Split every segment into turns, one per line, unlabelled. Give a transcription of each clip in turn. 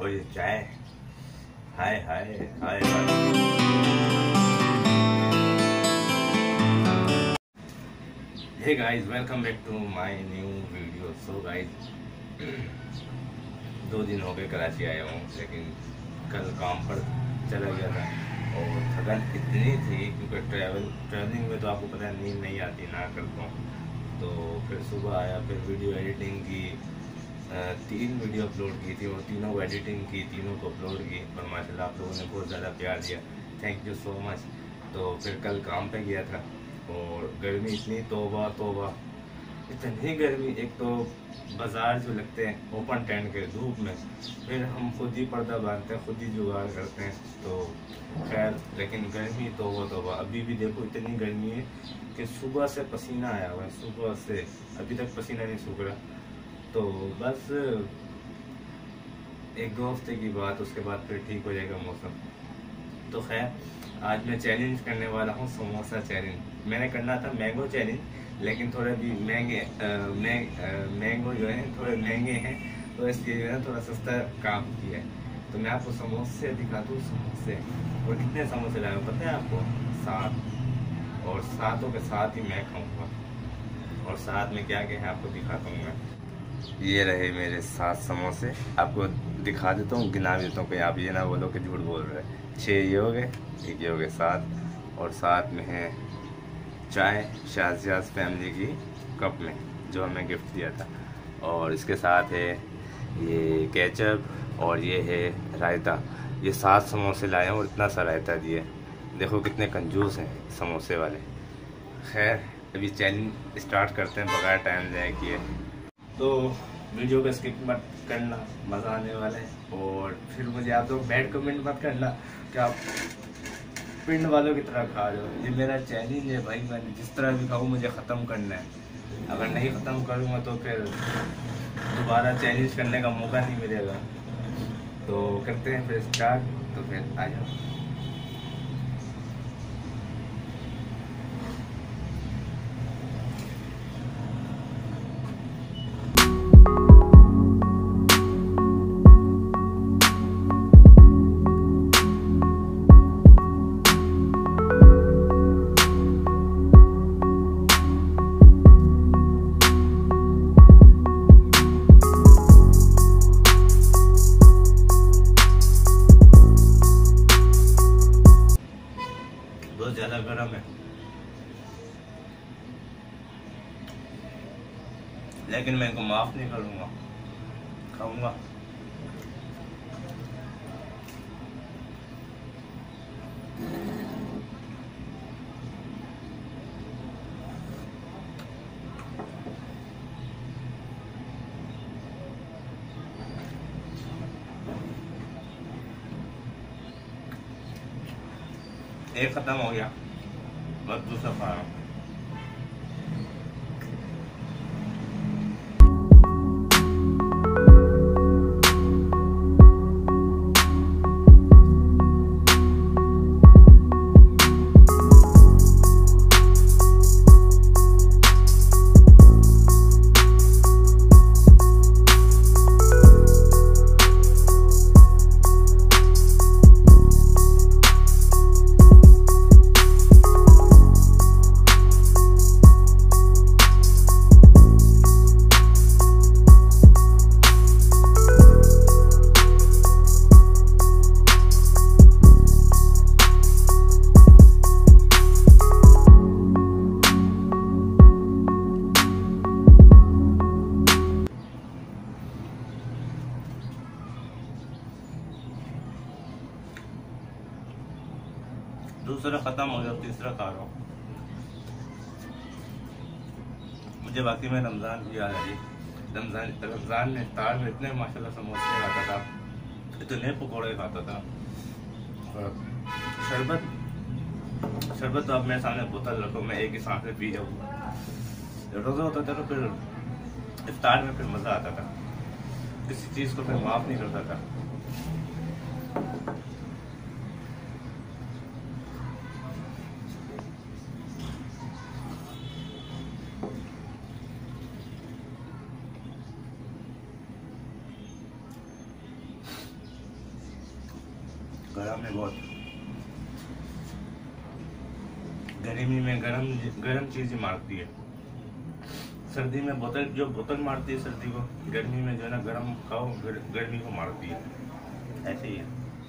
और ये चाय, hi hi hi hi. Hey guys, welcome back to my new video. So guys, 2 दिन हो गए कराची आया हूँ, लेकिन कल काम पर चला गया था और थकान इतनी थी क्योंकि ट्रैवलिंग में तो आपको पता है नींद नहीं आती ना करता हूँ। तो फिर सुबह आया, फिर वीडियो एडिटिंग की, 3 वीडियो अपलोड की थी और तीनों को एडिटिंग की, तीनों को अपलोड की और माशाल्लाह आप लोगों ने बहुत ज़्यादा प्यार दिया, थैंक यू सो मच। तो फिर कल काम पे गया था और गर्मी इतनी, तौबा तौबा, इतनी गर्मी। एक तो बाज़ार जो लगते हैं ओपन टेंट के धूप में, फिर हम खुद ही पर्दा बांधते हैं, खुद ही जुगाड़ करते हैं। तो खैर, लेकिन गर्मी तौबा, अभी भी देखो इतनी गर्मी है कि सुबह से पसीना आया हुआ है, सुबह से अभी तक पसीना नहीं सूख रहा। तो बस 1-2 हफ्ते की बात, उसके बाद फिर ठीक हो जाएगा मौसम। तो खैर, आज मैं चैलेंज करने वाला हूँ, समोसा चैलेंज। मैंने करना था मैंगो चैलेंज, लेकिन थोड़े भी मैंगो जो है थोड़े महंगे हैं, तो इसलिए जो है थोड़ा सस्ता काम किया है। तो मैं आपको समोसे दिखाता हूँ, समोसे। और कितने समोसे लाए हो पता है आपको? 7। और 7 के साथ ही मैं खाऊंगा, और साथ में क्या क्या है आपको दिखाता हूँ मैं। ये रहे मेरे 7 समोसे, आपको दिखा देता हूँ, गिना देता हूँ, कहीं आप ये ना बोलो कि झूठ बोल रहे हैं। 6 ये हो गए, एक ये हो गए 7, और साथ में है चाय शाहजियाज फैमिली की कप में, जो हमें गिफ्ट दिया था। और इसके साथ है ये केचप, और ये है रायता। ये 7 समोसे लाए हैं और इतना सा रायता दिए। देखो कितने कंजूस हैं समोसे वाले। खैर, अभी चैलेंज स्टार्ट करते हैं बगैर टाइम ज़ाया किए। तो वीडियो को स्किप मत करना, मज़ा आने वाला है। और फिर मुझे आप लोग बैड कमेंट मत करना कि आप पिंड वालों की तरह खा रहे हो। ये मेरा चैलेंज है भाई, मैं जिस तरह भी खाऊँ मुझे ख़त्म करना है। अगर नहीं ख़त्म करूँगा तो फिर दोबारा चैलेंज करने का मौका नहीं मिलेगा। तो करते हैं फिर स्टार्ट, तो फिर आ जाओ। बहुत ज़्यादा गर्म है, लेकिन मैं इनको माफ़ नहीं करूँगा, खाऊंगा। एक ख़त्म हो गया, बस दूसरा खा रहा हूँ। दूसरा ख़त्म हो गया, तीसरा खा रहा हूँ। मुझे बाकी में रमज़ान की याद आई। रमज़ान में इफ्तार में इतने माशाल्लाह समोसे खाता था, इतने पकौड़े खाता था। और शरबत तो अब मेरे सामने बोतल रखो, मैं एक ही सांस में पी जाऊँगा। रोज़ा होता था तो फिर इफ्तार में फिर मज़ा आता था, किसी चीज़ को फिर माफ़ नहीं करता था। गला में बहुत। गर्मी में गरम चीज़ मारती है, सर्दी में बोतल मारती है सर्दी को, गर्मी में जो है ना गरम खाओ गर्मी को मारती है, ऐसे ही है।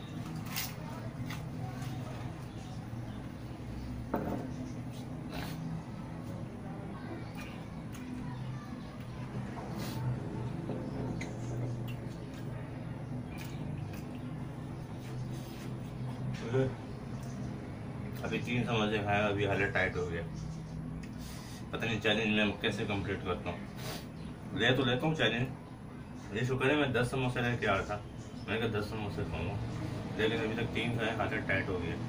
अभी 3 समोसे खाए, अभी हालत टाइट हो गया। पता नहीं चैलेंज मैं कैसे कंप्लीट करता हूँ। ले तो लेता हूँ चैलेंज, ये शुक्र है मैं 10 समोसे लेके आ रहा था, मैंने कहा 10 समोसे खाऊंगा, लेकिन अभी तक 3 खाए, हालत टाइट हो गया।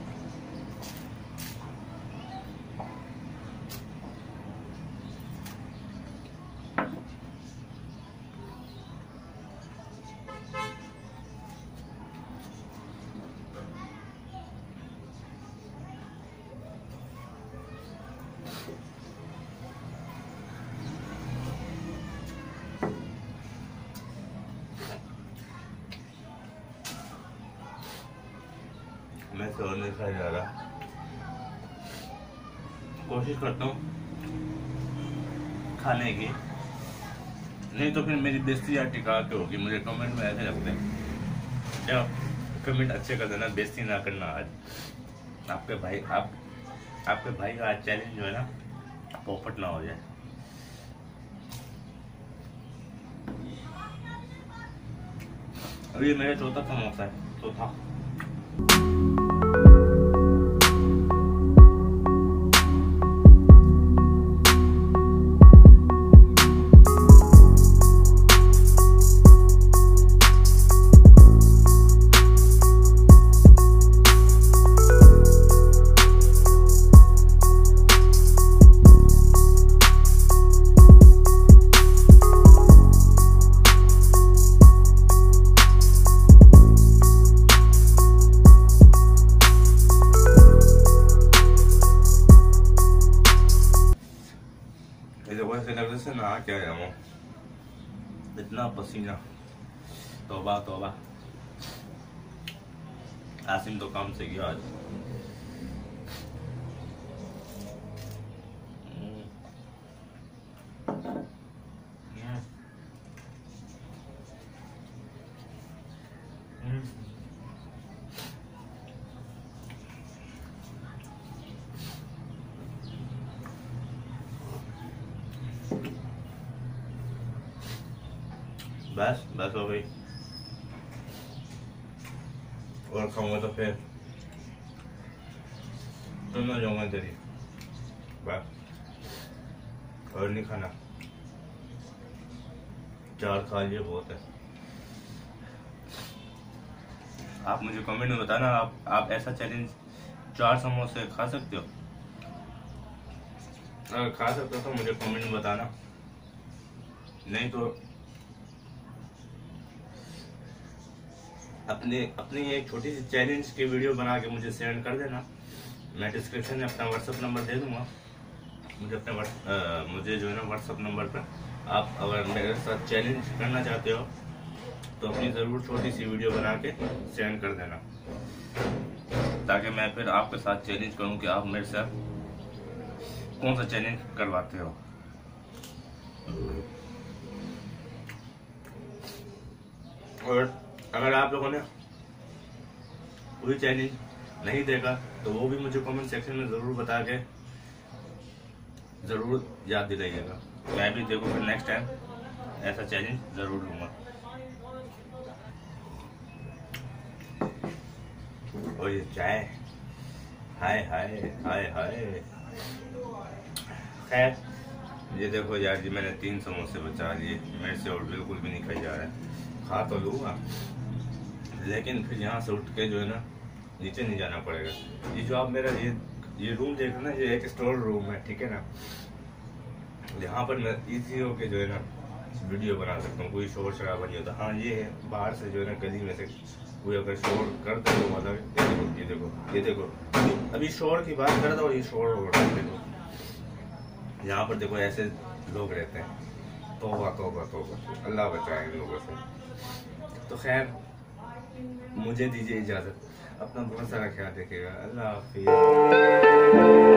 मैं तो नहीं खा जा रहा, कोशिश करता हूँ खाने की, नहीं तो फिर मेरी बेइज्जती यार टिका के होगी। मुझे कमेंट में ऐसे लगते हैं, क्या कमेंट अच्छे कर देना, बेइज्जती ना करना। आज आपके भाई का आज चैलेंज जो है ना पोपट ना हो जाए। अभी मेरा चौथा समोसा है, चौथा। से नहा क्या जाऊँ, इतना पसीना, तौबा तौबा। आसिम तो काम से गया आज। बस हो गई, और खाऊंगा तो फिर तो ना जाऊंगा तेरी, बस और नहीं खाना, 4 खा लिए बहुत है। आप मुझे कमेंट में बताना, आप ऐसा चैलेंज 4 समोसे खा सकते हो? अगर खा सकते हो तो मुझे कमेंट में बताना, नहीं तो अपनी एक छोटी सी चैलेंज की वीडियो बना के मुझे सेंड कर देना। मैं डिस्क्रिप्शन में अपना व्हाट्सअप नंबर दे दूंगा। मुझे जो है ना व्हाट्सअप नंबर पर आप अगर मेरे साथ चैलेंज करना चाहते हो तो अपनी ज़रूर छोटी सी वीडियो बना के सेंड कर देना, ताकि मैं फिर आपके साथ चैलेंज करूं कि आप मेरे साथ कौन सा चैलेंज करवाते हो। और अगर आप लोगों ने कोई चैलेंज नहीं देखा तो वो भी मुझे कमेंट सेक्शन में ज़रूर बता के ज़रूर याद दिलाइएगा। मैं भी देखो फिर नेक्स्ट टाइम ऐसा चैलेंज ज़रूर लूँगा। और ये चाय, हाय हाय हाय हाय। खैर ये देखो यार जी, मैंने 3 समोसे बचा लिए, मेरे से और बिल्कुल भी नहीं खाई जा रहा है। खा तो लूँगा लेकिन फिर यहाँ से उठ के जो है ना नीचे नहीं जाना पड़ेगा। ये जो आप मेरा ये रूम देख रहे हैं ना, ये एक स्टोर रूम है, ठीक है ना। यहाँ पर मैं इजी होके जो है ना वीडियो बना सकता हूँ, कोई शोर शराबा नहीं होता। हाँ ये है, बाहर से जो है ना गली में से कोई अगर शोर कर दे तो मतलब ये देखो अभी शोर की बात कर दो, ये शोर हो रहा है। देखो यहाँ पर देखो ऐसे लोग रहते हैं, तौबा तौबा तौबा, अल्लाह बचाए इन लोगों से। तो खैर मुझे दीजिए इजाज़त। अपना बहुत सारा ख्याल रखिएगा। अल्लाह हाफिज़।